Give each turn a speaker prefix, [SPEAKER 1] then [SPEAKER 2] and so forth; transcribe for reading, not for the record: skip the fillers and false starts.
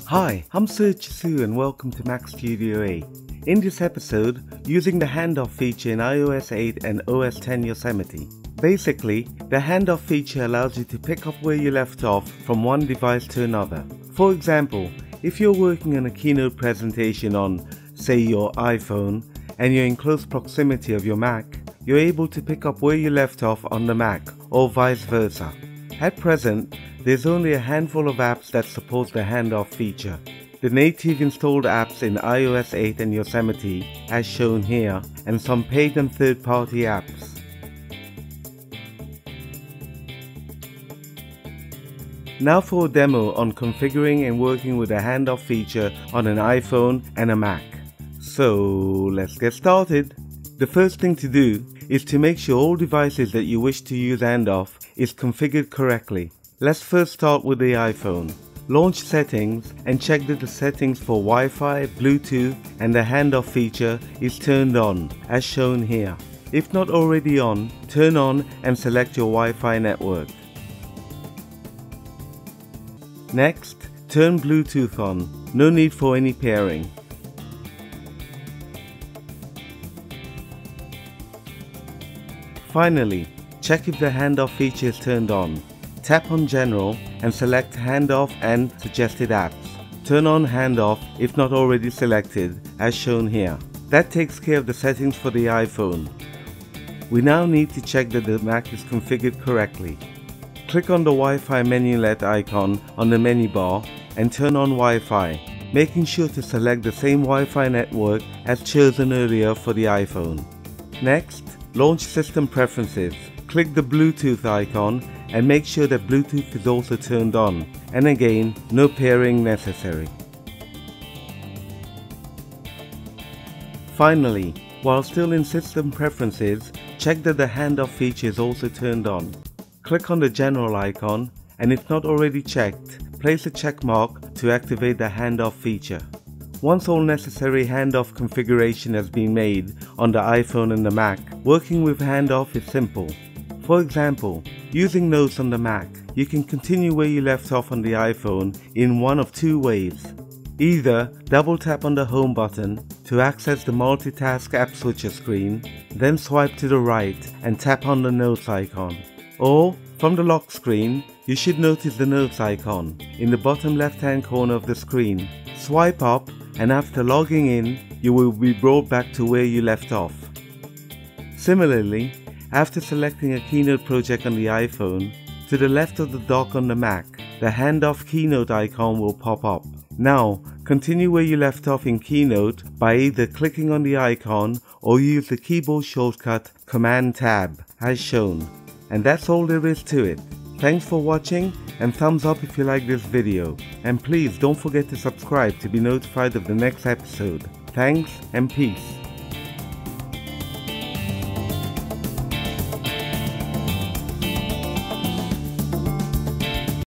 [SPEAKER 1] Hi, I'm Sir Chisu and welcome to macStudioA. In this episode, using the Handoff feature in iOS 8 and OS X Yosemite. Basically, the Handoff feature allows you to pick up where you left off from one device to another. For example, if you're working on a Keynote presentation on, say, your iPhone, and you're in close proximity of your Mac, you're able to pick up where you left off on the Mac, or vice versa. At present, there's only a handful of apps that support the Handoff feature. The native installed apps in iOS 8 and Yosemite, as shown here, and some paid and third-party apps. Now for a demo on configuring and working with the Handoff feature on an iPhone and a Mac. So let's get started. The first thing to do is to make sure all devices that you wish to use Handoff is configured correctly. Let's first start with the iPhone. Launch Settings and check that the settings for Wi-Fi, Bluetooth and the Handoff feature is turned on, as shown here. If not already on, turn on and select your Wi-Fi network. Next, turn Bluetooth on. No need for any pairing. Finally, check if the Handoff feature is turned on. Tap on General and select Handoff and Suggested Apps. Turn on Handoff if not already selected, as shown here. That takes care of the settings for the iPhone. We now need to check that the Mac is configured correctly. Click on the Wi-Fi menulet icon on the menu bar and turn on Wi-Fi, making sure to select the same Wi-Fi network as chosen earlier for the iPhone. Next, launch System Preferences. Click the Bluetooth icon and make sure that Bluetooth is also turned on, and again, no pairing necessary. Finally, while still in System Preferences, check that the Handoff feature is also turned on. Click on the General icon, and if not already checked, place a check mark to activate the Handoff feature. Once all necessary Handoff configuration has been made on the iPhone and the Mac, working with Handoff is simple. For example, using Notes on the Mac, you can continue where you left off on the iPhone in one of two ways. Either double tap on the Home button to access the Multitask App Switcher screen, then swipe to the right and tap on the Notes icon. Or, from the lock screen, you should notice the Notes icon in the bottom left-hand corner of the screen. Swipe up, and after logging in, you will be brought back to where you left off. Similarly, after selecting a Keynote project on the iPhone, to the left of the dock on the Mac, the Handoff Keynote icon will pop up. Now, continue where you left off in Keynote by either clicking on the icon or use the keyboard shortcut Command-Tab, as shown. And that's all there is to it. Thanks for watching and thumbs up if you like this video. And please don't forget to subscribe to be notified of the next episode. Thanks and peace.